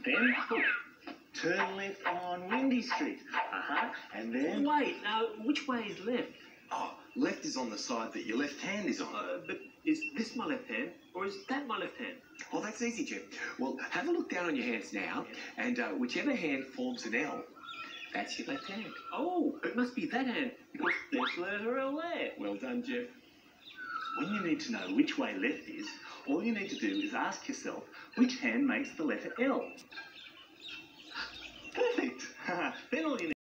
Then turn left on Windy Street. And then... Wait, which way is left? Oh, left is on the side that your left hand is on. But is this my left hand, or is that my left hand? Oh, that's easy, Jeff. Well, have a look down on your hands now, and whichever hand forms an L, that's your left hand. Oh, it must be that hand, because there's the letter L there. Well done, Jeff. When you need to know which way left is, all you need to do is ask yourself which hand makes the letter L. Perfect. Then all you need